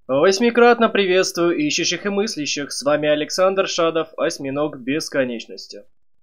Восьмикратно приветствую ищущих и мыслящих. С вами Александр Шадов, Осьминог Бесконечности.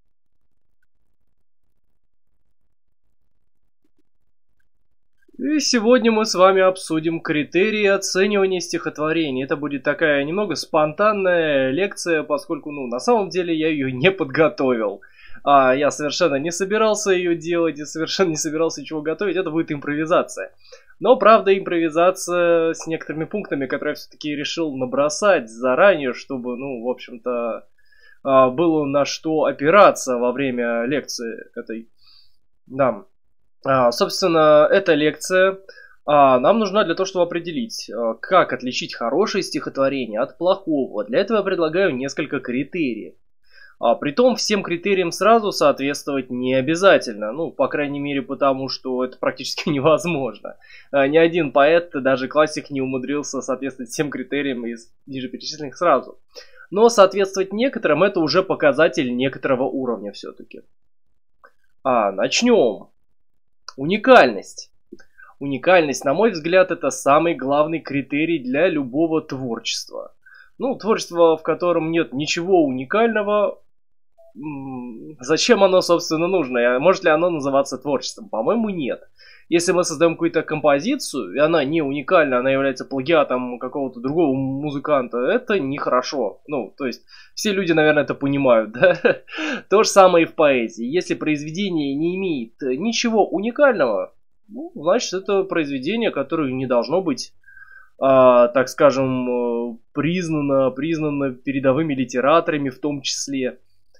И сегодня мы с вами обсудим критерии оценивания стихотворений. Это будет такая немного спонтанная лекция, поскольку, на самом деле я ее не подготовил. Я совершенно не собирался ее делать и совершенно не собирался ничего готовить. Это будет импровизация. Но, правда, импровизация с некоторыми пунктами, которые я все-таки решил набросать заранее, чтобы, в общем-то, было на что опираться во время лекции этой. Да. Собственно, эта лекция нам нужна для того, чтобы определить, как отличить хорошее стихотворение от плохого. Для этого я предлагаю несколько критериев. Притом всем критериям сразу соответствовать не обязательно. По крайней мере, потому что это практически невозможно. Ни один поэт, даже классик, не умудрился соответствовать всем критериям из нижеперечисленных сразу. Но соответствовать некоторым — это уже показатель некоторого уровня все-таки. Начнем. Уникальность. Уникальность, на мой взгляд, это самый главный критерий для любого творчества. Творчество, в котором нет ничего уникального, зачем оно, собственно, нужно? Может ли оно называться творчеством? По-моему, нет. Если мы создаем какую-то композицию, и она не уникальна, она является плагиатом какого-то другого музыканта, это нехорошо. То есть, все люди, наверное, это понимают, да? То же самое и в поэзии. Если произведение не имеет ничего уникального, значит, это произведение, которое не должно быть, так скажем, признано передовыми литераторами в том числе.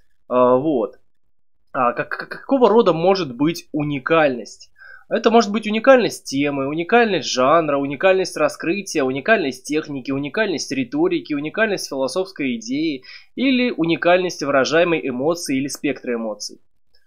Какого рода может быть уникальность? Это может быть уникальность темы, уникальность жанра, уникальность раскрытия, уникальность техники, уникальность риторики, уникальность философской идеи или уникальность выражаемой эмоции или спектра эмоций.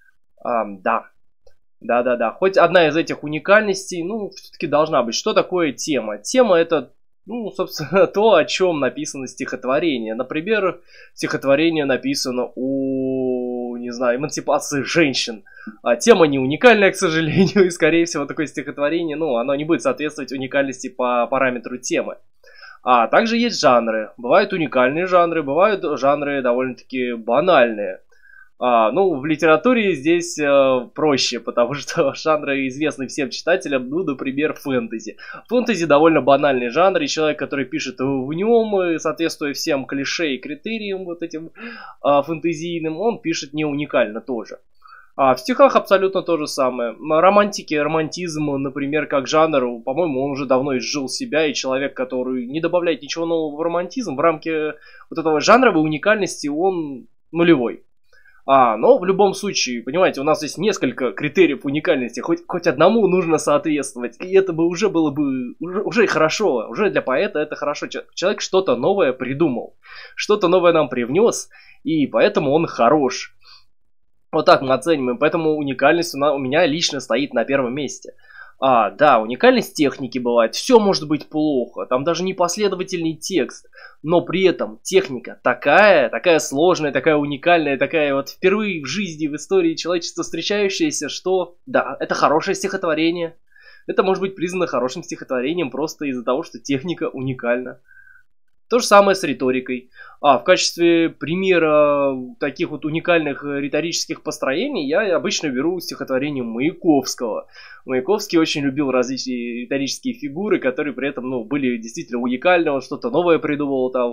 Да. Хоть одна из этих уникальностей, все-таки должна быть. Что такое тема? Тема — это, собственно, то, о чем написано стихотворение. Например, стихотворение написано о, эмансипации женщин. Тема не уникальная, к сожалению, и, скорее всего, такое стихотворение, оно не будет соответствовать уникальности по параметру темы. Также есть жанры. Бывают уникальные жанры, бывают жанры довольно-таки банальные. В литературе здесь проще, потому что жанры известны всем читателям, например, фэнтези. Фэнтези довольно банальный жанр, и человек, который пишет в нем, соответствуя всем клише и критериям вот этим фэнтезийным, он пишет не уникально тоже. В стихах абсолютно то же самое. Романтизм, например, как жанр, по-моему, он уже давно изжил себя, и человек, который не добавляет ничего нового в романтизм, в рамки вот этого жанровой уникальности, он нулевой. Но в любом случае, понимаете, у нас есть несколько критериев уникальности, хоть одному нужно соответствовать, и это бы уже было бы уже хорошо, уже для поэта это хорошо. Человек что-то новое придумал, что-то новое нам привнес, и поэтому он хорош. Вот так мы оцениваем, поэтому уникальность у меня лично стоит на первом месте. Да, уникальность техники бывает, все может быть плохо, там даже непоследовательный текст, но при этом техника такая сложная, такая уникальная, такая вот впервые в жизни, в истории человечества встречающаяся, что, да, это хорошее стихотворение, это может быть признано хорошим стихотворением просто из-за того, что техника уникальна. То же самое с риторикой. В качестве примера таких вот уникальных риторических построений я обычно беру стихотворение Маяковского. Маяковский очень любил различные риторические фигуры, которые при этом, были действительно уникальны, он что-то новое придумывал там.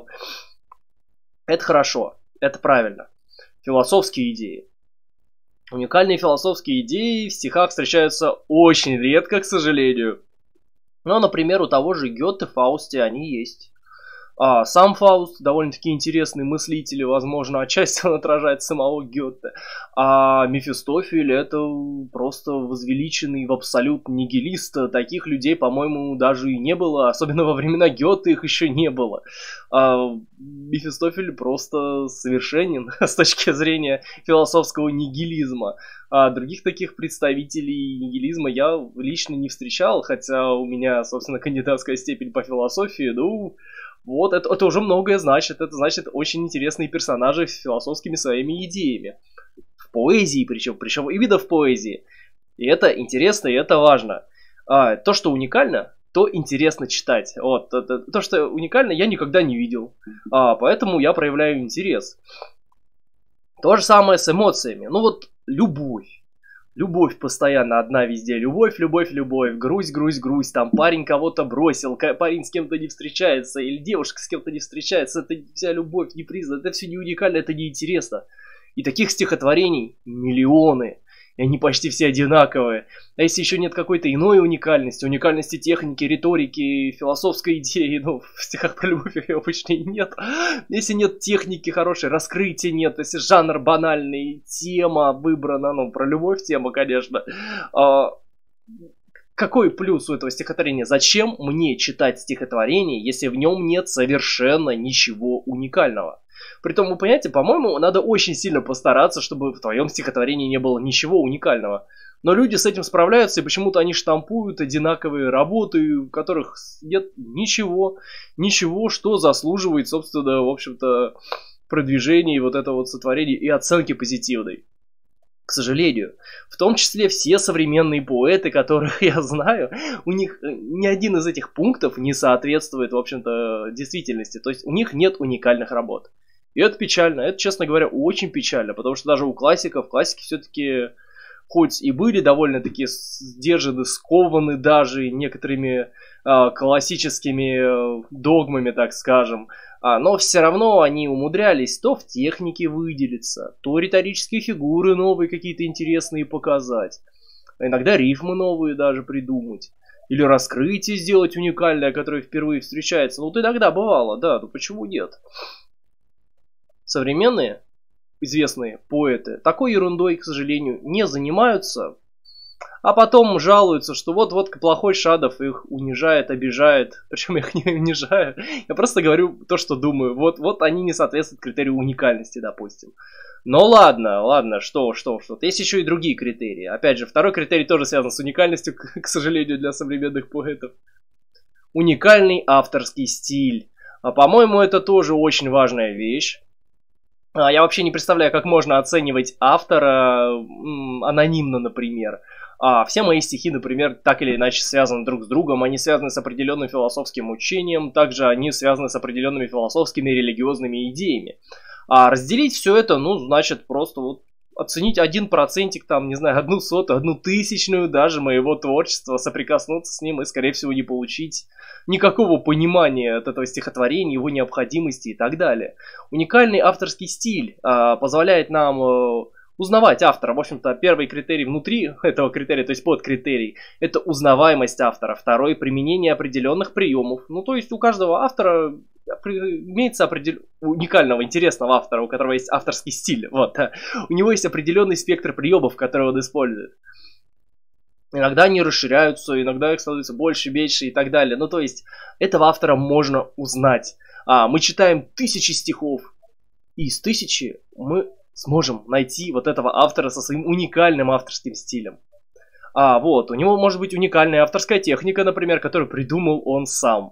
Это хорошо, это правильно. Философские идеи. Уникальные философские идеи в стихах встречаются очень редко, к сожалению. Но, например, у того же Гёте в Фаусте они есть. Сам Фауст довольно-таки интересный мыслитель, и, возможно, отчасти он отражает самого Гёте. Мефистофель — это просто возвеличенный в абсолют нигилист. Таких людей, по-моему, даже и не было. Особенно во времена Гёте их еще не было. Мефистофель просто совершенен с точки зрения философского нигилизма. Других таких представителей нигилизма я лично не встречал, хотя у меня, собственно, кандидатская степень по философии, вот, это уже многое значит. Это значит очень интересные персонажи с философскими своими идеями. В поэзии причем именно в поэзии. И это интересно, и это важно. То, что уникально, то интересно читать. Вот, то, что уникально, я никогда не видел, поэтому я проявляю интерес. То же самое с эмоциями. Ну вот, любовь. Любовь постоянно одна везде. Любовь, любовь, любовь. Грусть, грусть, грусть. Там парень кого-то бросил, парень с кем-то не встречается, или девушка с кем-то не встречается. Это вся любовь не признана. Это все не уникально, это не интересно. И таких стихотворений миллионы. И они почти все одинаковые. А если еще нет какой-то иной уникальности техники, риторики, философской идеи, ну, в стихах про любовь ее обычно и нет. Если нет техники хорошей, раскрытия нет, если жанр банальный, тема выбрана, ну, про любовь тема, конечно. Какой плюс у этого стихотворения? Зачем мне читать стихотворение, если в нем нет совершенно ничего уникального? Притом, вы понимаете, по-моему, надо очень сильно постараться, чтобы в твоем стихотворении не было ничего уникального. Но люди с этим справляются, и почему-то они штампуют одинаковые работы, в которых нет ничего, что заслуживает, собственно, в общем-то, продвижения и вот этого вот сотворения и оценки позитивной. К сожалению, в том числе все современные поэты, которых я знаю, у них ни один из этих пунктов не соответствует, в общем-то, действительности. То есть у них нет уникальных работ. И это печально, это, честно говоря, очень печально, потому что даже у классиков, классики все-таки, хоть и были довольно-таки сдержаны, скованы даже некоторыми классическими догмами, так скажем, но все равно они умудрялись то в технике выделиться, то риторические фигуры новые какие-то интересные показать, иногда рифмы новые даже придумать. Или раскрытие сделать уникальное, которое впервые встречается. Ну, вот иногда бывало, да, ну почему нет? Современные известные поэты такой ерундой, к сожалению, не занимаются, а потом жалуются, что вот плохой Шадов их унижает, обижает. Причем я их не унижаю, я просто говорю то, что думаю. Вот они не соответствуют критерию уникальности, допустим. Но ладно, что. Есть еще и другие критерии. Опять же, второй критерий тоже связан с уникальностью, к сожалению, для современных поэтов. Уникальный авторский стиль. По-моему, это тоже очень важная вещь. Я вообще не представляю, как можно оценивать автора анонимно, например. Все мои стихи, например, так или иначе связаны друг с другом, они связаны с определенным философским учением, также они связаны с определенными философскими и религиозными идеями. Разделить все это, ну, значит, просто вот оценить 1%, там, не знаю, 1/100, 1/1000 даже моего творчества, соприкоснуться с ним и, скорее всего, не получить никакого понимания от этого стихотворения, его необходимости и так далее. Уникальный авторский стиль позволяет нам узнавать автора. В общем-то, первый критерий внутри этого критерия, то есть подкритерий, это узнаваемость автора. Второй — применение определенных приемов. Ну, то есть у каждого автора имеется уникального, интересного автора, у которого есть авторский стиль. Вот. У него есть определенный спектр приемов, которые он использует. Иногда они расширяются, иногда их становится больше, меньше и так далее. Ну, то есть, этого автора можно узнать. Мы читаем 1000 стихов, и из 1000 мы сможем найти вот этого автора со своим уникальным авторским стилем. Вот, у него может быть уникальная авторская техника, например, которую придумал он сам.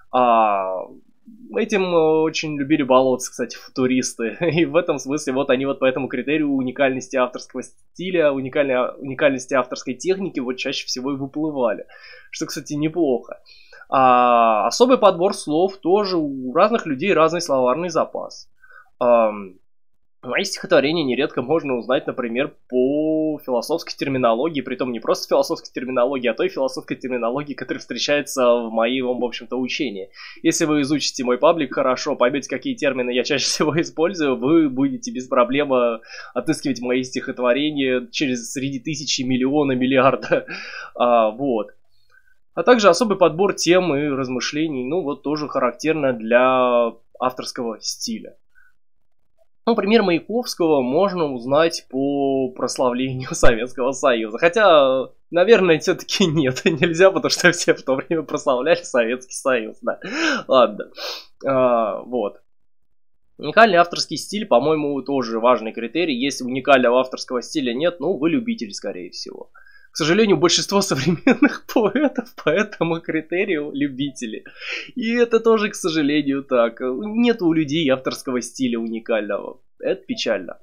Этим очень любили баловаться, кстати, футуристы. И в этом смысле вот они вот по этому критерию уникальности авторского стиля, уникальности авторской техники вот чаще всего и выплывали. Что, кстати, неплохо. Особый подбор слов тоже у разных людей разный словарный запас. Мои стихотворения нередко можно узнать, например, по философской терминологии, притом не просто философской терминологии, а той философской терминологии, которая встречается в моем, в общем-то, учении. Если вы изучите мой паблик хорошо, поймете, какие термины я чаще всего использую, вы будете без проблем отыскивать мои стихотворения среди тысячи, миллиона, миллиарда. Вот. А также особый подбор тем и размышлений, ну вот тоже характерно для авторского стиля. Например, Маяковского можно узнать по прославлению Советского Союза. Хотя, наверное, все-таки нет, нельзя, потому что все в то время прославляли Советский Союз. Да. Ладно. Вот. Уникальный авторский стиль, по-моему, тоже важный критерий. Если уникального авторского стиля нет, ну, вы любитель, скорее всего. К сожалению, большинство современных поэтов по этому критерию любители. И это тоже, к сожалению, так. Нет у людей авторского стиля уникального. Это печально.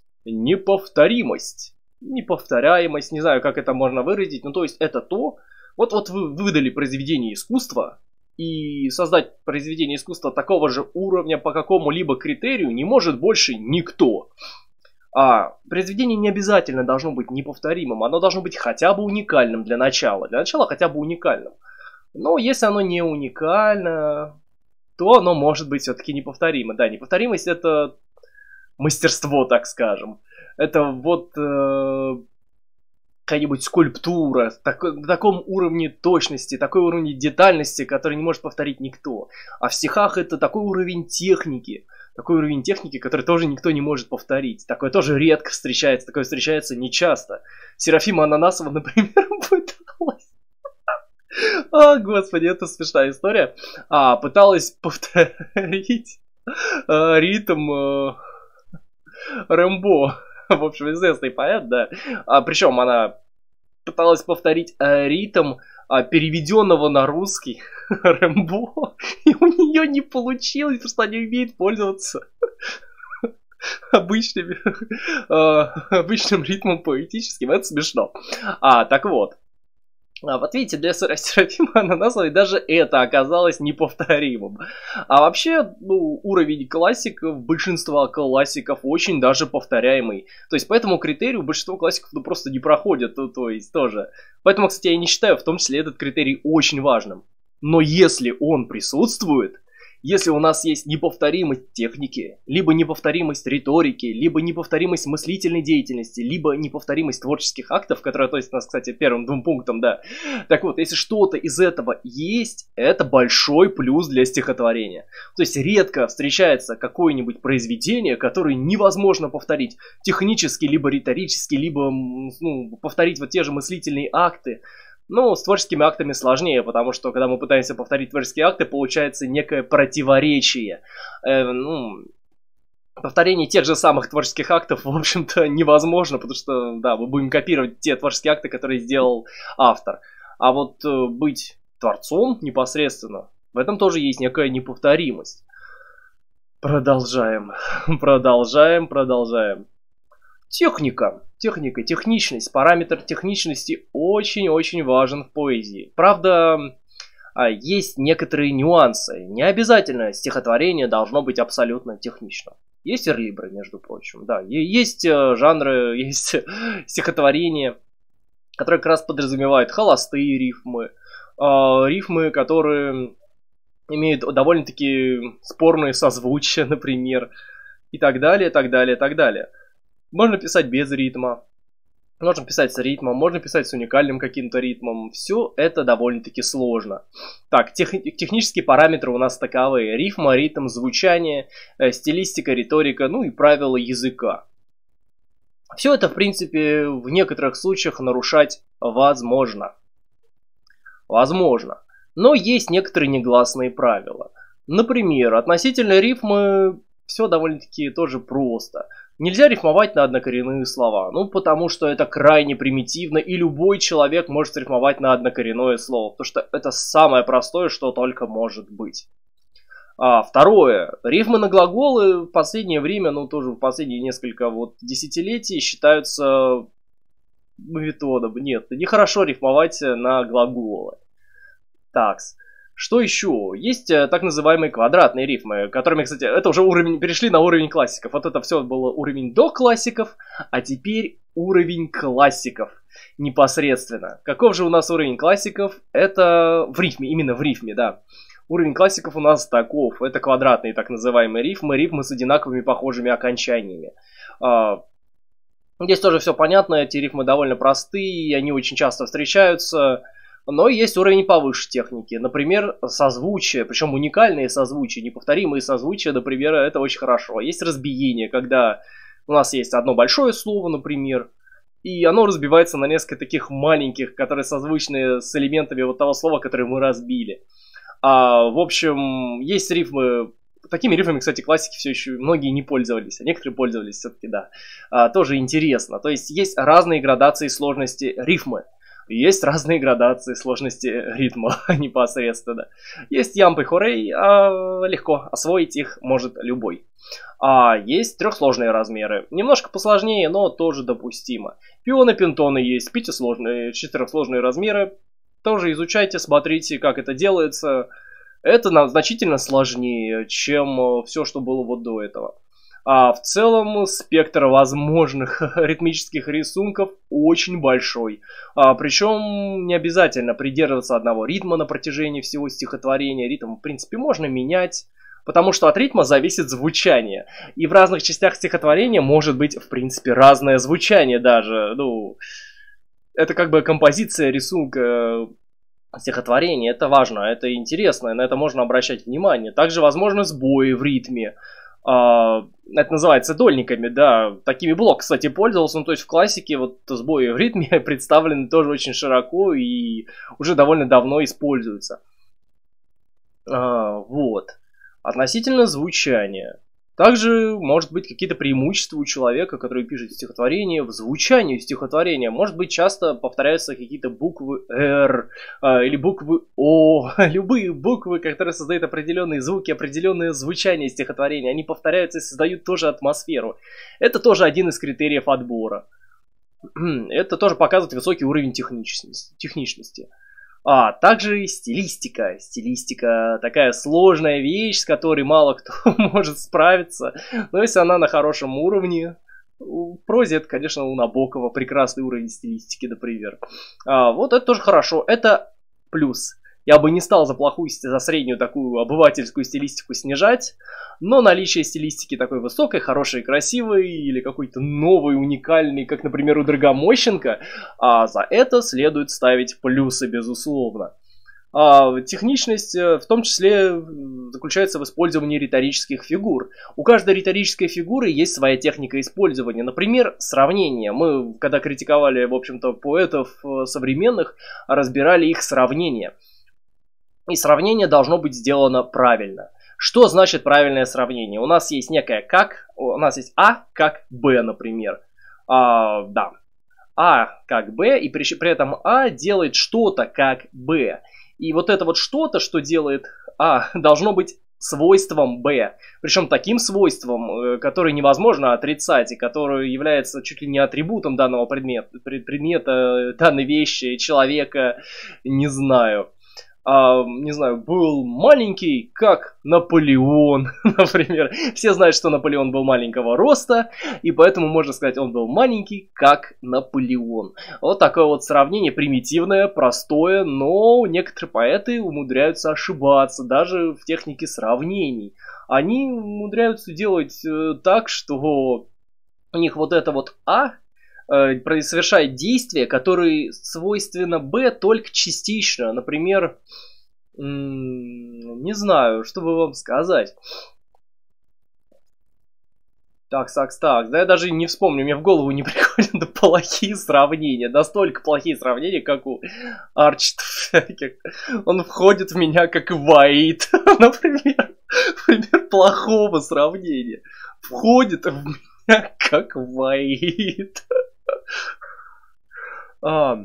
Неповторимость. Неповторяемость, не знаю, как это можно выразить. Ну, то есть, это то, Вот вы выдали произведение искусства, и создать произведение искусства такого же уровня по какому-либо критерию не может больше никто. А произведение не обязательно должно быть неповторимым, оно должно быть хотя бы уникальным для начала. Для начала хотя бы уникальным. Но если оно не уникально, то оно может быть все-таки неповторимо. Да, неповторимость — это мастерство, так скажем. Это вот какая-нибудь скульптура на таком уровне точности, такой уровень детальности, который не может повторить никто. А в стихах это такой уровень техники, который тоже никто не может повторить. Такое тоже редко встречается, такое встречается нечасто. Серафима Ананасова, например, пыталась... О, господи, это смешная история. Пыталась повторить ритм Рэмбо. В общем, известный поэт, да. Причем она пыталась повторить ритм переведенного на русский Рэмбо, и у нее не получилось, потому что она не умеет пользоваться обычным ритмом поэтическим. Это смешно. Так вот. Вот видите, для Серафимы Ананасовой даже это оказалось неповторимым. Вообще, уровень классиков, большинства классиков очень даже повторяемый. То есть, по этому критерию большинство классиков просто не проходят, то есть тоже. Поэтому, кстати, я не считаю в том числе этот критерий очень важным. Но если он присутствует, если у нас есть неповторимость техники, либо неповторимость риторики, либо неповторимость мыслительной деятельности, либо неповторимость творческих актов, которые относятся нас, кстати, первым двум пунктам, да. Так вот, если что-то из этого есть, это большой плюс для стихотворения. То есть редко встречается какое-нибудь произведение, которое невозможно повторить технически, либо риторически, либо повторить вот те же мыслительные акты. С творческими актами сложнее, потому что, когда мы пытаемся повторить творческие акты, получается некое противоречие. Повторение тех же самых творческих актов, в общем-то, невозможно, потому что, да, мы будем копировать те творческие акты, которые сделал автор. А вот быть творцом непосредственно, в этом тоже есть некая неповторимость. Продолжаем. Техника, техничность, параметр техничности очень-очень важен в поэзии. Правда, есть некоторые нюансы. Не обязательно стихотворение должно быть абсолютно техничным. Есть верлибры, между прочим, да. Есть жанры, есть стихотворения, которые как раз подразумевают холостые рифмы, рифмы, которые имеют довольно-таки спорные созвучия, например, и так далее, так далее, так далее. Можно писать без ритма, можно писать с ритмом, можно писать с уникальным каким-то ритмом. Все это довольно-таки сложно. Так, технические параметры у нас таковые. Рифма, ритм, звучание, стилистика, риторика, и правила языка. Все это, в принципе, в некоторых случаях нарушать возможно. Но есть некоторые негласные правила. Например, относительно рифмы все довольно-таки тоже просто. Нельзя рифмовать на однокоренные слова, потому что это крайне примитивно, и любой человек может рифмовать на однокоренное слово, потому что это самое простое, что только может быть. Второе. Рифмы на глаголы в последнее время, тоже в последние несколько десятилетий считаются методом. Нет, нехорошо рифмовать на глаголы. Такс. Что еще? Есть так называемые квадратные рифмы, которыми, кстати, это уже перешли на уровень классиков. Вот это все было уровень до классиков, а теперь уровень классиков непосредственно. Каков же у нас уровень классиков? Это в рифме, именно в рифме, да. Уровень классиков у нас таков. Это квадратные так называемые рифмы с одинаковыми похожими окончаниями. Здесь тоже все понятно, эти рифмы довольно простые, они очень часто встречаются. Но есть уровень повыше техники. Например, созвучие, причем уникальные созвучия, неповторимые созвучия, например, это очень хорошо. Есть разбиение, когда у нас есть одно большое слово, например, и оно разбивается на несколько таких маленьких, которые созвучны с элементами того слова, которое мы разбили. В общем, есть рифмы. Такими рифмами, кстати, классики все еще многие не пользовались, а некоторые пользовались все-таки, да. Тоже интересно. То есть есть разные градации сложности рифмы. Есть разные градации сложности ритма непосредственно. Есть ямб и хорей, легко освоить их может любой. Есть трехсложные размеры. Немножко посложнее, но тоже допустимо. Пионы, пентоны есть, четырехсложные размеры. тоже изучайте, смотрите, как это делается. Это значительно сложнее, чем все, что было вот до этого. А в целом спектр возможных ритмических рисунков очень большой. Причем не обязательно придерживаться одного ритма на протяжении всего стихотворения. Ритм, в принципе, можно менять, потому что от ритма зависит звучание. И в разных частях стихотворения может быть, в принципе, разное звучание даже. Ну, это как бы композиция рисунка стихотворения. Это важно, это интересно, на это можно обращать внимание. Также возможны сбои в ритме. Это называется дольниками, да. Такими Блок, кстати, пользовался. Ну, то есть в классике вот сбои в ритме представлены тоже очень широко и уже довольно давно используются. Вот. Относительно звучания. Также может быть какие-то преимущества у человека, который пишет стихотворение, в звучании стихотворения. Может быть, часто повторяются какие-то буквы «Р» или буквы «О». Любые буквы, которые создают определенные звуки, определенное звучание стихотворения. Они повторяются и создают тоже атмосферу. Это тоже один из критериев отбора. Это тоже показывает высокий уровень техничности. Также стилистика. Стилистика такая сложная вещь, с которой мало кто может справиться. Но если она на хорошем уровне, в прозе это, конечно, у Набокова прекрасный уровень стилистики, например. Вот это тоже хорошо. Это плюс. Я бы не стал за среднюю такую обывательскую стилистику снижать, но наличие стилистики такой высокой, хорошей, красивой или какой-то новой, уникальной, как, например, у Драгомощенко, за это следует ставить плюсы, безусловно. Техничность в том числе заключается в использовании риторических фигур. У каждой риторической фигуры есть своя техника использования. Например, сравнение. Мы, когда критиковали, в общем-то, поэтов современных, разбирали их сравнения. И сравнение должно быть сделано правильно. Что значит правильное сравнение? У нас есть некое как, у нас есть А как Б, например. Да. А как Б, и при этом А делает что-то как Б. И вот это вот что-то, что делает А, должно быть свойством Б. Причем таким свойством, которое невозможно отрицать, и которое является чуть ли не атрибутом данного предмета, данной вещи, человека, не знаю, был маленький, как Наполеон, например. Все знают, что Наполеон был маленького роста, и поэтому можно сказать, он был маленький, как Наполеон. Вот такое вот сравнение примитивное, простое, но некоторые поэты умудряются ошибаться даже в технике сравнений. Они умудряются делать так, что у них вот это вот А совершает действия, которые свойственно Б только частично. Например, не знаю, что бы вам сказать. Так, да я даже не вспомню, мне в голову не приходят плохие сравнения. Настолько плохие сравнения, как у Арчитов всяких. Он входит в меня как Ваид, например. Пример плохого сравнения. Входит в меня как Ваид. Да,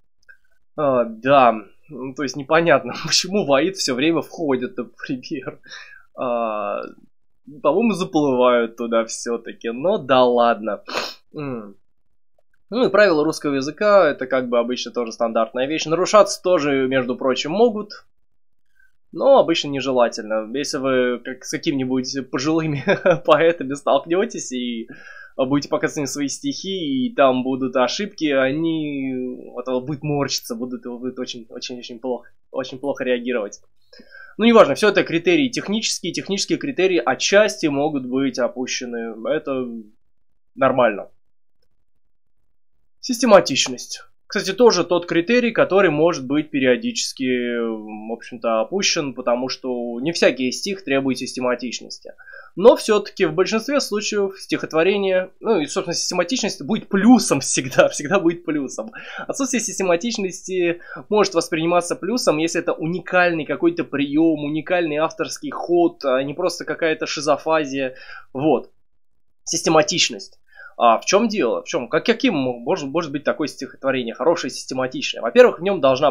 то есть непонятно, почему Ваид все время входит, например. По-моему, заплывают туда все-таки, но да ладно. Ну и правила русского языка, это как бы обычно тоже стандартная вещь. Нарушаться тоже, между прочим, могут, но обычно нежелательно. Если вы с какими-нибудь пожилыми поэтами столкнетесь и будете показывать свои стихи, и там будут ошибки, они будут морщиться, будут очень плохо реагировать. Ну, неважно, все это критерии технические. Технические критерии отчасти могут быть опущены. Это нормально. Систематичность. Кстати, тоже тот критерий, который может быть периодически, в общем-то, опущен, потому что не всякий стих требует систематичности. Но все-таки в большинстве случаев стихотворение, ну и, собственно, систематичность будет плюсом всегда будет плюсом. Отсутствие систематичности может восприниматься плюсом, если это уникальный какой-то прием, уникальный авторский ход, а не просто какая-то шизофазия. Вот. Систематичность. В чем дело? Каким может быть такое стихотворение хорошее и систематичное? Во-первых, в нем должна быть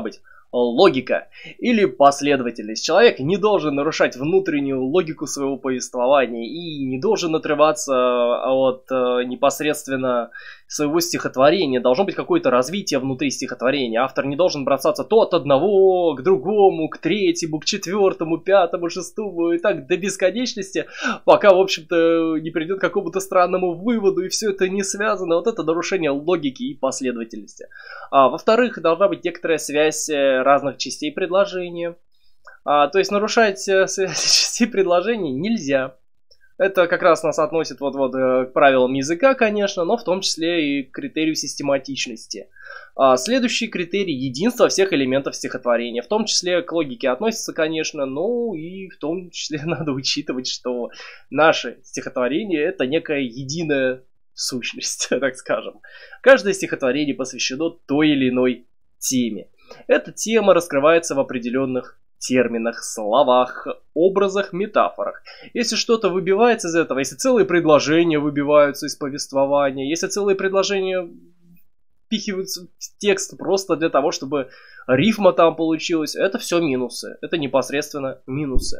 Логика или последовательность. Человек не должен нарушать внутреннюю логику своего повествования и не должен отрываться от непосредственно своего стихотворения. Должно быть какое-то развитие внутри стихотворения. Автор не должен бросаться то от одного к другому, к третьему, к четвертому, пятому, шестому и так до бесконечности, пока, в общем-то, не придет к какому-то странному выводу и все это не связано. Вот это нарушение логики и последовательности. Во-вторых, должна быть некоторая связь разных частей предложения. То есть нарушать связь частей предложений нельзя. Это как раз нас относит вот к правилам языка, конечно, но в том числе и к критерию систематичности. Следующий критерий — единство всех элементов стихотворения. В том числе к логике относится, конечно, но и в том числе надо учитывать, что наше стихотворение — это некая единая сущность, так скажем. Каждое стихотворение посвящено той или иной теме. Эта тема раскрывается в определенных терминах, словах, образах, метафорах. Если что-то выбивается из этого, если целые предложения выбиваются из повествования, если целые предложения впихиваются в текст просто для того, чтобы рифма там получилась, это все минусы. Это непосредственно минусы.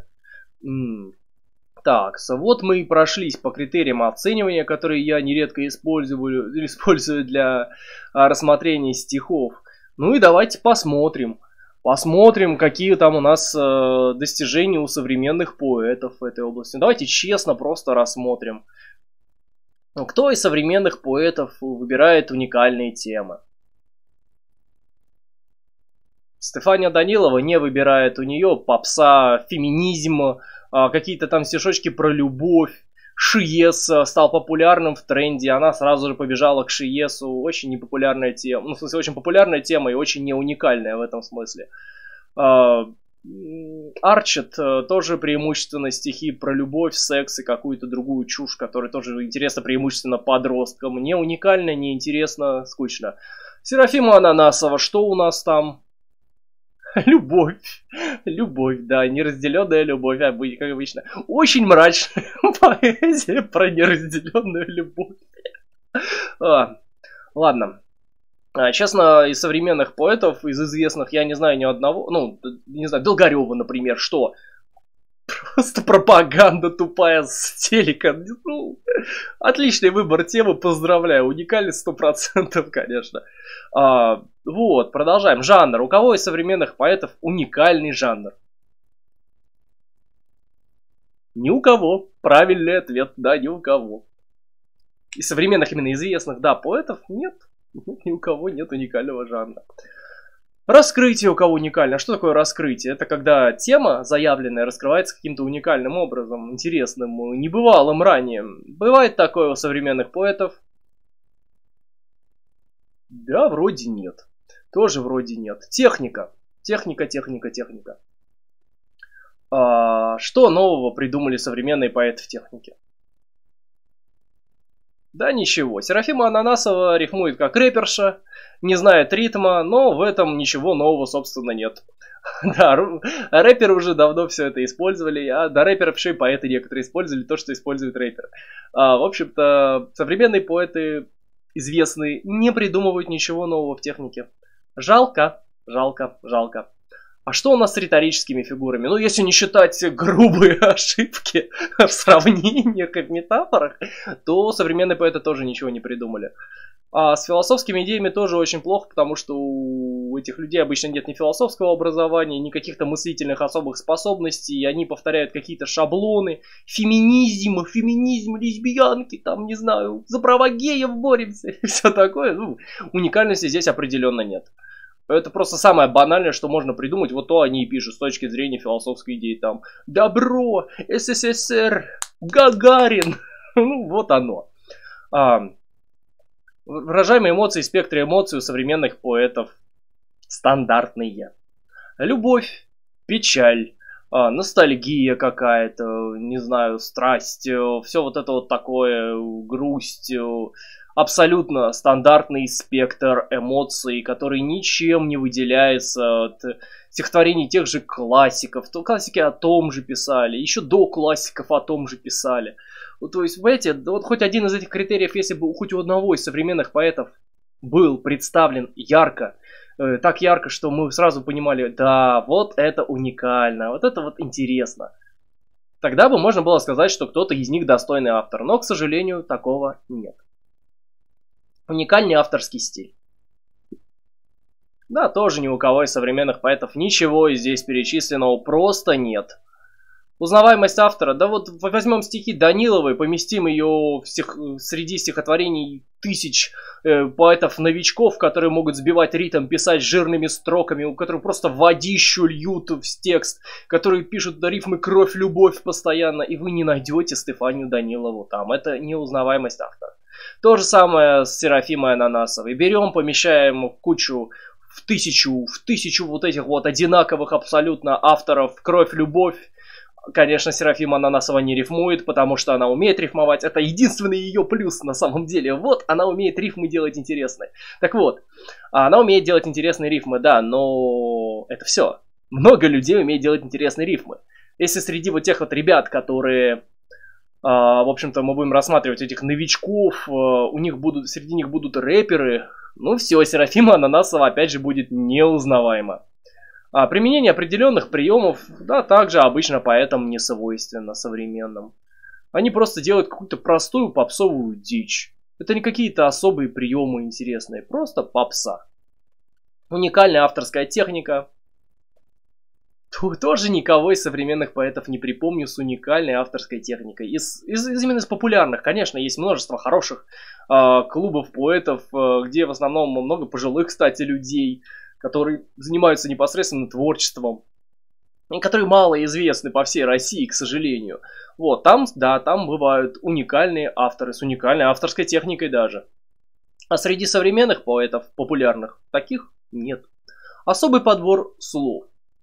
Так, вот мы и прошлись по критериям оценивания, которые я нередко использую для рассмотрения стихов. Ну и давайте посмотрим. Посмотрим, какие там у нас достижения у современных поэтов в этой области. Давайте честно просто рассмотрим. Кто из современных поэтов выбирает уникальные темы? Стефания Данилова не выбирает, у нее попса, феминизм, какие-то там стишочки про любовь. Шиес стал популярным в тренде, она сразу же побежала к Шиесу. Очень непопулярная тема, ну, в смысле, очень популярная тема и очень не уникальная в этом смысле. Арчет тоже преимущественно стихи про любовь, секс и какую-то другую чушь, которая тоже интересна преимущественно подросткам. Не уникально, не интересно, скучно. Серафима Ананасова, что у нас там? Любовь. Любовь, да, неразделенная любовь, как обычно. Очень мрачная поэзия про неразделенную любовь. Ладно. Честно, из современных поэтов, из известных, я не знаю ни одного. Ну, не знаю, Долгорева, например, что? Просто пропаганда тупая с телека. Ну, отличный выбор темы, поздравляю. Уникальность 100%, конечно. Вот, продолжаем. Жанр. У кого из современных поэтов уникальный жанр? Ни у кого. Правильный ответ. Да, ни у кого. Из современных именно известных, да, поэтов нет. Ни у кого нет уникального жанра. Раскрытие у кого уникально. Что такое раскрытие? Это когда тема заявленная раскрывается каким-то уникальным образом, интересным, небывалым ранее. Бывает такое у современных поэтов? Да, вроде нет. Тоже вроде нет. Техника. Техника. Что нового придумали современные поэты в технике? Да ничего. Серафима Ананасова рифмует как рэперша, не знает ритма, но в этом ничего нового, собственно, нет. Да, рэперы уже давно все это использовали, а до рэперов еще и поэты некоторые использовали то, что использует рэпер. В общем-то, современные поэты известные не придумывают ничего нового в технике. Жалко. А что у нас с риторическими фигурами? Ну, если не считать грубые ошибки в сравнениях и в метафорах, то современные поэты тоже ничего не придумали. А с философскими идеями тоже очень плохо, потому что у этих людей обычно нет ни философского образования, ни каких-то мыслительных особых способностей, и они повторяют какие-то шаблоны. Феминизм, лесбиянки, там, не знаю, за права геев боремся, и все такое. Ну, уникальности здесь определенно нет. Это просто самое банальное, что можно придумать. Вот то они и пишут с точки зрения философской идеи. Там добро, СССР, Гагарин. Ну, вот оно. Выражаемые эмоции, спектры эмоций у современных поэтов стандартные. Любовь, печаль, ностальгия какая-то, не знаю, страсть, все вот это вот такое, грусть. Абсолютно стандартный спектр эмоций, который ничем не выделяется от стихотворений тех же классиков. То классики о том же писали, еще до классиков о том же писали. Вот, то есть, знаете, вот хоть один из этих критериев, если бы хоть у одного из современных поэтов был представлен ярко, так ярко, что мы сразу понимали, да, вот это уникально, вот это вот интересно. Тогда бы можно было сказать, что кто-то из них достойный автор, но, к сожалению, такого нет. Уникальный авторский стиль. Да, тоже ни у кого из современных поэтов ничего из здесь перечисленного просто нет. Узнаваемость автора, да вот возьмем стихи Даниловой, поместим ее среди стихотворений тысяч поэтов-новичков, которые могут сбивать ритм, писать жирными строками, у которых просто водищу льют в текст, которые пишут до рифмы «кровь, любовь» постоянно, и вы не найдете Стефанию Данилову там. Это неузнаваемость автора. То же самое с Серафимой Ананасовой. Берем, помещаем в кучу, в тысячу вот этих вот одинаковых абсолютно авторов «Кровь, любовь». Конечно, Серафима Ананасова не рифмует, потому что она умеет рифмовать. Это единственный ее плюс на самом деле. Вот, она умеет рифмы делать интересные. Так вот, она умеет делать интересные рифмы, да, но это все. Много людей умеет делать интересные рифмы. Если среди вот тех вот ребят, которые, в общем-то, мы будем рассматривать этих новичков, среди них будут рэперы, ну все, Серафима Ананасова опять же будет неузнаваема. А применение определенных приемов, да, также обычно поэтам не свойственно современным. Они просто делают какую-то простую попсовую дичь. Это не какие-то особые приемы интересные, просто попса. Уникальная авторская техника. Тоже никого из современных поэтов не припомню с уникальной авторской техникой. Именно из популярных, конечно, есть множество хороших клубов поэтов, где в основном много пожилых, кстати, людей, которые занимаются непосредственно творчеством, и которые мало известны по всей России, к сожалению. Вот, там, да, там бывают уникальные авторы с уникальной авторской техникой даже. А среди современных поэтов, популярных, таких нет. Особый подбор слов.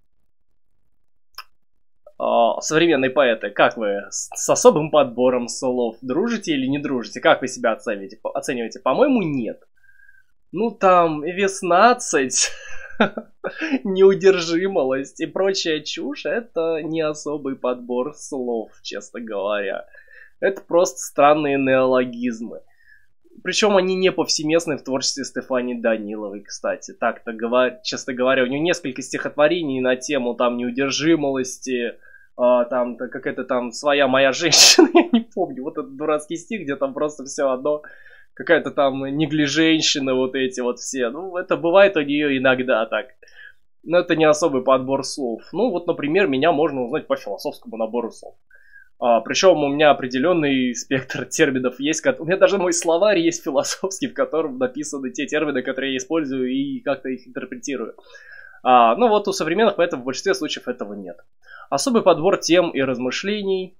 Современные поэты, как вы с особым подбором слов? Дружите или не дружите? Как вы себя оцениваете? По-моему, нет. Ну, там, веснадцать, неудержимость и прочая чушь, это не особый подбор слов, честно говоря. Это просто странные неологизмы. Причем они не повсеместны в творчестве Стефании Даниловой, кстати. Так-то, честно говоря, у нее несколько стихотворений на тему там неудержимости, там какая-то там «Своя моя женщина», я не помню, вот этот дурацкий стих, где там просто все одно... Какая-то там неглиженщина, вот эти вот все. Ну, это бывает у нее иногда так. Но это не особый подбор слов. Ну, вот, например, меня можно узнать по философскому набору слов. Причем у меня определенный спектр терминов есть. У меня даже мой словарь есть философский, в котором написаны те термины, которые я использую и как-то их интерпретирую. Ну, вот у современных поэтов в большинстве случаев этого нет. Особый подбор тем и размышлений.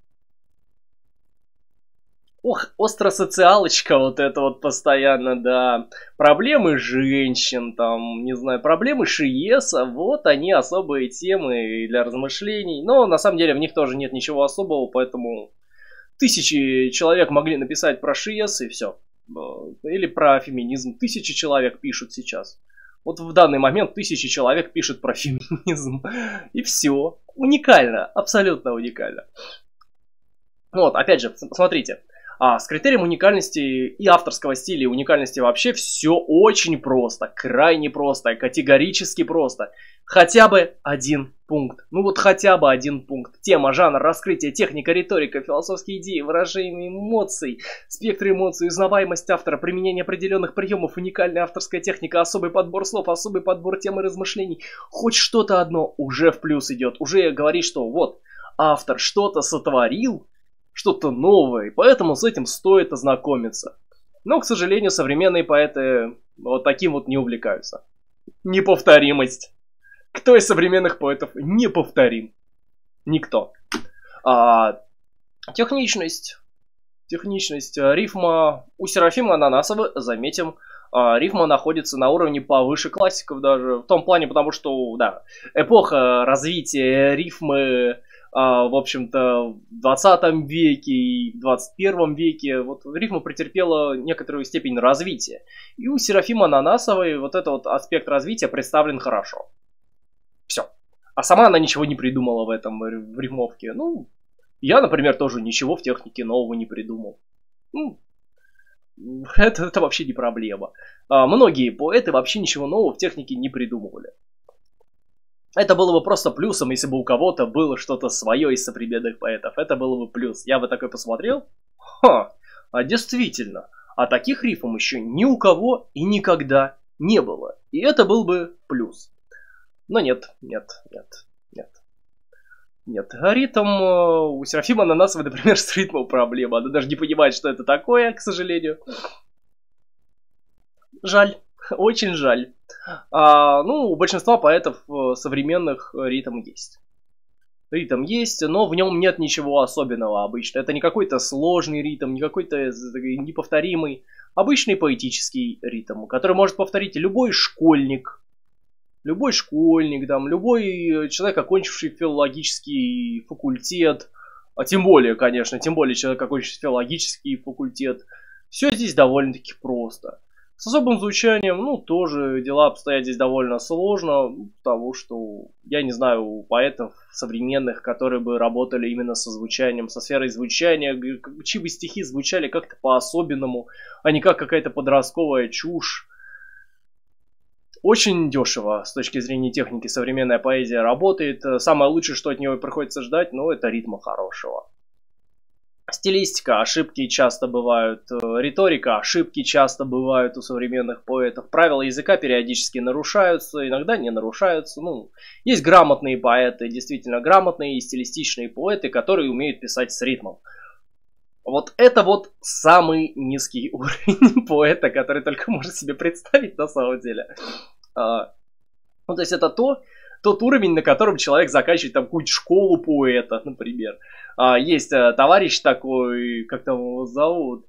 Ох, остросоциалочка вот это вот постоянно, да. Проблемы женщин, там, не знаю, проблемы Шиеса, вот они особые темы для размышлений. Но на самом деле в них тоже нет ничего особого, поэтому тысячи человек могли написать про Шиес и все. Или про феминизм. Тысячи человек пишут сейчас. Вот в данный момент тысячи человек пишут про феминизм. И все. Уникально, абсолютно уникально. Вот, опять же, посмотрите. С критерием уникальности и авторского стиля, и уникальности вообще все очень просто, крайне просто, категорически просто. Хотя бы один пункт. Ну вот хотя бы один пункт. Тема, жанр, раскрытие, техника, риторика, философские идеи, выражение эмоций, спектр эмоций, узнаваемость автора, применение определенных приемов, уникальная авторская техника, особый подбор слов, особый подбор тем и размышлений. Хоть что-то одно уже в плюс идет. Уже говорит, что вот автор что-то сотворил, что-то новое, и поэтому с этим стоит ознакомиться. Но, к сожалению, современные поэты вот таким вот не увлекаются. Неповторимость. Кто из современных поэтов неповторим? Никто. Техничность. Рифма у Серафимы Ананасовой, заметим, рифма находится на уровне повыше классиков даже. В том плане, потому что, да, эпоха развития рифмы... в общем-то, в 20 веке и в 21 веке вот рифма претерпела некоторую степень развития. И у Серафимы Ананасовой вот этот вот аспект развития представлен хорошо. Все. А сама она ничего не придумала в рифмовке. Ну, я, например, тоже ничего в технике нового не придумал. Ну, Это вообще не проблема. Многие поэты вообще ничего нового в технике не придумывали. Это было бы просто плюсом, если бы у кого-то было что-то свое из современных поэтов. Это было бы плюс. Я бы такой посмотрел. Действительно. А таких рифм еще ни у кого и никогда не было. И это был бы плюс. Но нет. Ритм у Серафима Ананасовой, например, с ритмом проблема. Она даже не понимает, что это такое, к сожалению. Жаль. Очень жаль. У большинства поэтов современных ритм есть. Ритм есть, но в нем нет ничего особенного обычно. Это не какой-то сложный ритм, не какой-то неповторимый. Обычный поэтический ритм, который может повторить любой школьник. Любой человек, окончивший филологический факультет. А тем более человек, окончивший филологический факультет. Все здесь довольно-таки просто. С особым звучанием, тоже дела обстоят здесь довольно сложно, потому что я не знаю поэтов современных, которые бы работали именно со звучанием, со сферой звучания, чьи бы стихи звучали как-то по-особенному, а не как какая-то подростковая чушь. Очень дешево с точки зрения техники современная поэзия работает. Самое лучшее, что от нее приходится ждать, это ритма хорошего. Стилистика, ошибки часто бывают, риторика, ошибки часто бывают у современных поэтов, правила языка периодически нарушаются, иногда не нарушаются. Есть грамотные поэты, действительно грамотные и стилистичные поэты, которые умеют писать с ритмом. Вот это самый низкий уровень поэта, который только может себе представить на самом деле. То есть это тот уровень, на котором человек заканчивает какую-то школу поэта, например. Есть товарищ такой, как там его зовут?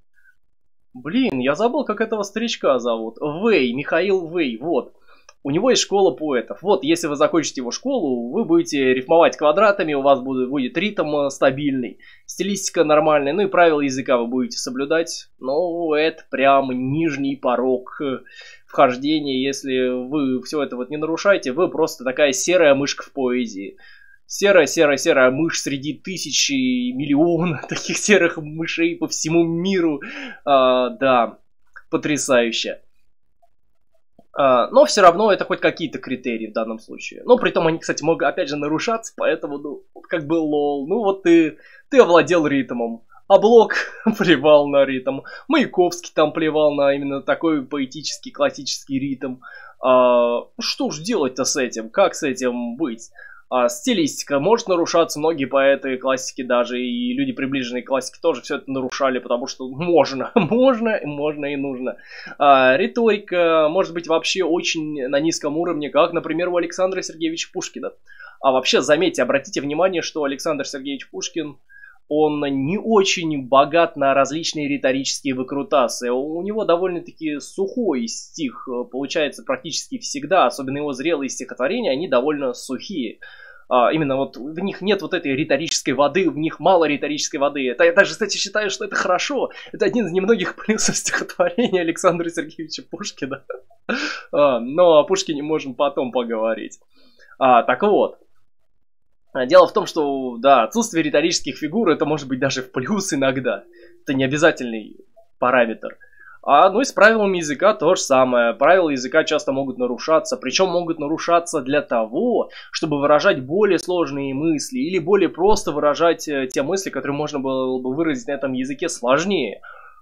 Я забыл, как этого старичка зовут. Михаил Вэй, У него есть школа поэтов. Если вы закончите его школу, вы будете рифмовать квадратами, у вас будет ритм стабильный, стилистика нормальная, и правила языка вы будете соблюдать. Это прям нижний порог вхождения. Если вы все это не нарушаете, вы просто такая серая мышка в поэзии. Серая мышь среди тысячи, миллиона таких серых мышей по всему миру. Да, потрясающе. Но все равно это хоть какие-то критерии в данном случае. Но при том они, кстати, могут опять же нарушаться, поэтому, лол. Ты овладел ритмом. А Блок плевал на ритм. Маяковский там плевал на именно такой поэтический, классический ритм. Что ж делать-то с этим? Как с этим быть? Стилистика может нарушаться, многие поэты классики даже и люди, приближенные к классике, тоже все это нарушали, потому что можно и нужно. Риторика может быть вообще очень на низком уровне, как, например, у Александра Сергеевича Пушкина. Вообще, заметьте, обратите внимание, что Александр Сергеевич Пушкин, он не очень богат на различные риторические выкрутасы. У него довольно-таки сухой стих получается практически всегда, особенно его зрелые стихотворения, они довольно сухие. Именно в них нет этой риторической воды, в них мало риторической воды. Я даже, кстати, считаю, что это хорошо. Это один из немногих плюсов стихотворения Александра Сергеевича Пушкина. Но о Пушкине можем потом поговорить. Так вот. Дело в том, что, отсутствие риторических фигур, это может быть даже в плюс иногда. Это не обязательный параметр. И с правилами языка то же самое. Правила языка часто могут нарушаться, причем могут нарушаться для того, чтобы выражать более сложные мысли, или более просто выражать те мысли, которые можно было бы выразить на этом языке сложнее.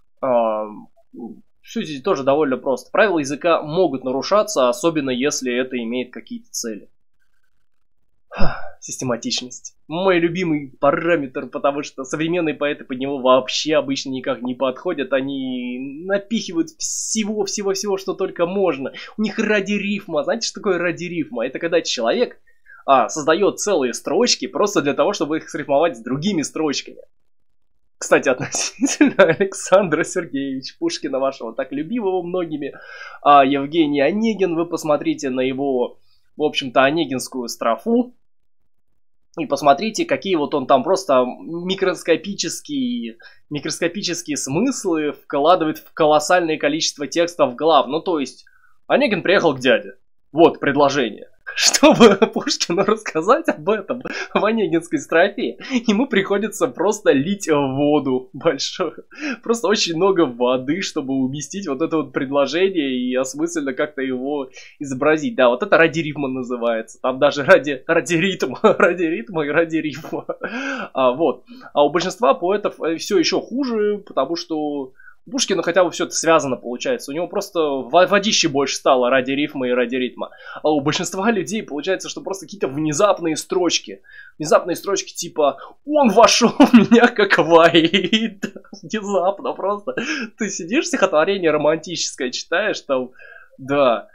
Все здесь тоже довольно просто. Правила языка могут нарушаться, особенно если это имеет какие-то цели. Систематичность. Мой любимый параметр, потому что современные поэты под него вообще обычно никак не подходят. Они напихивают всего, что только можно. У них ради рифма. Знаете, что такое ради рифма? Это когда человек создает целые строчки просто для того, чтобы их срифмовать с другими строчками. Кстати, относительно Александра Сергеевича Пушкина, вашего так любимого многими, Евгений Онегин, вы посмотрите на его, в общем-то, онегинскую строфу. И посмотрите, какие он там просто микроскопические смыслы вкладывает в колоссальное количество текстов глав. То есть, Онегин приехал к дяде. Вот предложение. чтобы Пушкину рассказать об этом в Онегинской строфе, ему приходится просто лить воду большую. Просто очень много воды, чтобы уместить вот это вот предложение и осмысленно как-то его изобразить. Да, вот это ради рифма называется. Там даже ради ритма, ради ритма и ради рифма. Вот. А у большинства поэтов все еще хуже, потому что у Пушкина хотя бы все это связано получается. У него просто водище больше стало ради рифма и ради ритма. А у большинства людей получается, что просто какие-то внезапные строчки. Внезапные строчки типа «Он вошел в меня как Ваид». Внезапно просто. Ты сидишь, стихотворение романтическое читаешь, там, да.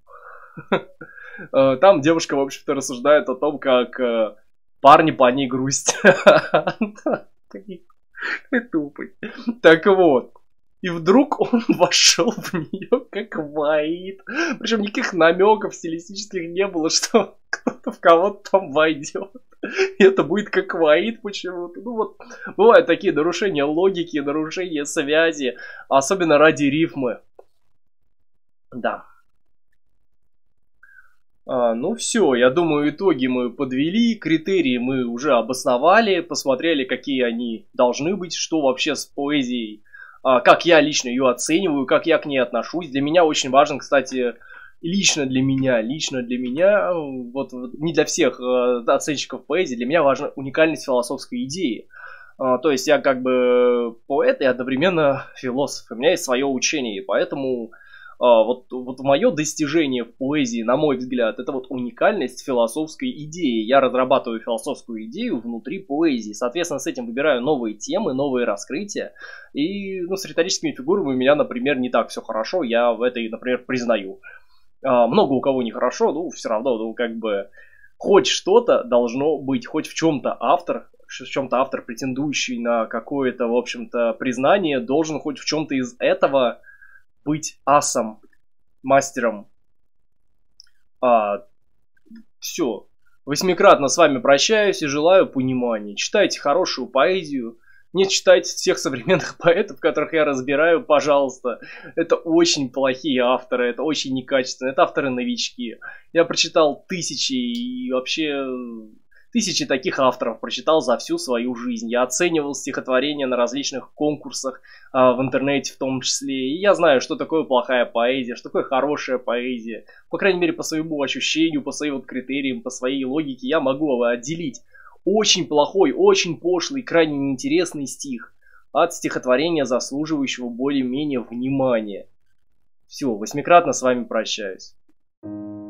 Там девушка, в общем-то, рассуждает о том, как парни по ней грустят. Какой тупый. Так вот. И вдруг он вошел в нее как Ваид. Причем никаких намеков стилистических не было, что кто-то в кого-то там войдет. И это будет как Ваид почему-то. Ну вот, бывают такие нарушения логики, нарушения связи. Особенно ради рифмы. Да. Ну все, я думаю, итоги мы подвели, критерии мы уже обосновали, посмотрели, какие они должны быть, что вообще с поэзией, как я лично ее оцениваю, как я к ней отношусь. Для меня очень важен, кстати, лично для меня, вот не для всех оценщиков поэзии, для меня важна уникальность философской идеи. То есть я как бы поэт и одновременно философ, у меня есть свое учение, и поэтому... Вот мое достижение в поэзии, на мой взгляд, это вот уникальность философской идеи. Я разрабатываю философскую идею внутри поэзии. Соответственно, с этим выбираю новые темы, новые раскрытия. И с риторическими фигурами у меня, например, не так все хорошо. Я в этой, например, признаю. Много у кого нехорошо, все равно, как бы, хоть что-то должно быть, хоть в чем-то автор, претендующий на какое-то, в общем-то, признание, должен хоть в чем-то из этого быть асом, мастером. Все. Восьмикратно с вами прощаюсь и желаю понимания. Читайте хорошую поэзию. Не читайте всех современных поэтов, которых я разбираю, пожалуйста. Это очень плохие авторы, это очень некачественные, это авторы-новички. Я прочитал тысячи и вообще... Тысячи таких авторов прочитал за всю свою жизнь. Я оценивал стихотворения на различных конкурсах, в интернете в том числе. И я знаю, что такое плохая поэзия, что такое хорошая поэзия. По крайней мере, по своему ощущению, по своим критериям, по своей логике я могу отделить очень плохой, очень пошлый, крайне неинтересный стих от стихотворения, заслуживающего более-менее внимания. Все, восьмикратно с вами прощаюсь.